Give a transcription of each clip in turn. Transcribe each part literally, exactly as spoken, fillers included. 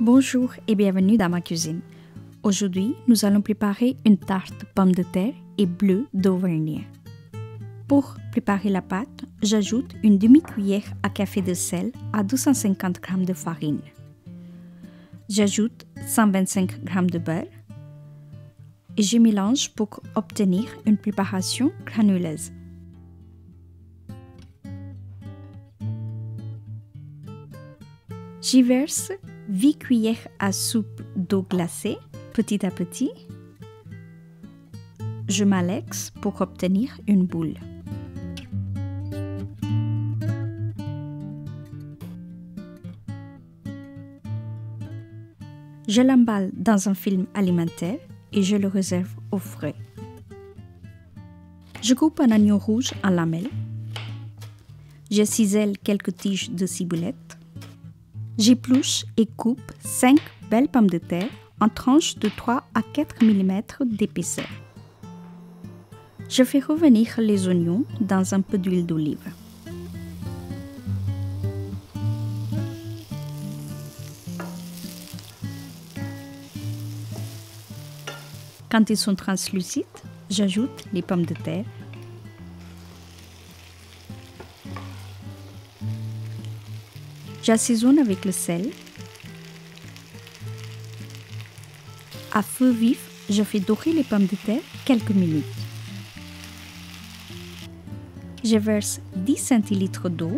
Bonjour et bienvenue dans ma cuisine. Aujourd'hui, nous allons préparer une tarte pommes de terre et bleu d'Auvergne. Pour préparer la pâte, j'ajoute une demi-cuillère à café de sel à deux cent cinquante grammes de farine. J'ajoute cent vingt-cinq grammes de beurre et je mélange pour obtenir une préparation granuleuse. J'y verse huit cuillères à soupe d'eau glacée, petit à petit. Je malaxe pour obtenir une boule. Je l'emballe dans un film alimentaire et je le réserve au frais. Je coupe un oignon rouge en lamelles. Je cisèle quelques tiges de ciboulette. J'épluche et coupe cinq belles pommes de terre en tranches de trois à quatre millimètres d'épaisseur. Je fais revenir les oignons dans un peu d'huile d'olive. Quand ils sont translucides, j'ajoute les pommes de terre. J'assaisonne avec le sel. À feu vif, je fais dorer les pommes de terre quelques minutes. Je verse dix centilitres d'eau.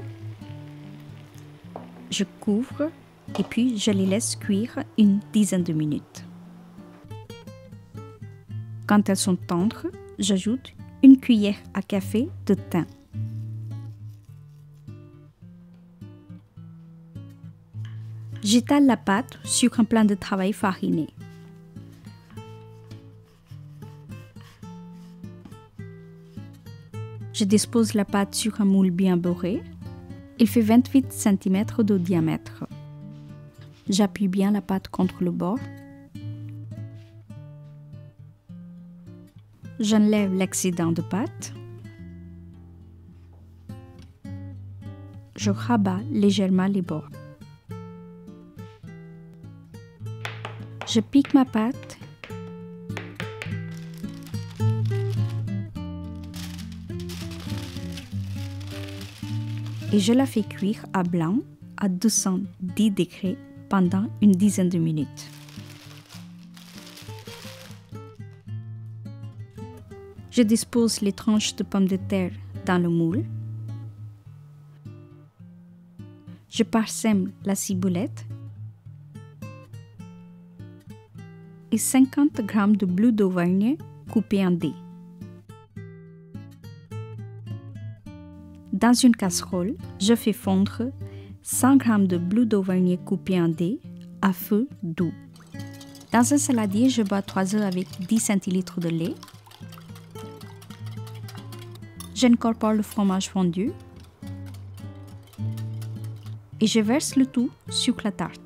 Je couvre et puis je les laisse cuire une dizaine de minutes. Quand elles sont tendres, j'ajoute une cuillère à café de thym. J'étale la pâte sur un plan de travail fariné. Je dispose la pâte sur un moule bien beurré. Il fait vingt-huit centimètres de diamètre. J'appuie bien la pâte contre le bord. J'enlève l'excédent de pâte. Je rabats légèrement les bords. Je pique ma pâte. Et je la fais cuire à blanc à deux cent dix degrés pendant une dizaine de minutes. Je dispose les tranches de pommes de terre dans le moule. Je parsème la ciboulette et cinquante grammes de bleu d'Auvergne coupé en dés. Dans une casserole, je fais fondre cent grammes de bleu d'Auvergne coupé en dés à feu doux. Dans un saladier, je bats trois œufs avec dix centilitres de lait. J'incorpore le fromage fondu et je verse le tout sur la tarte.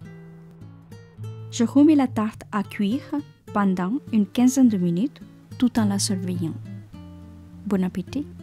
Je remets la tarte à cuire pendant une quinzaine de minutes tout en la surveillant. Bon appétit!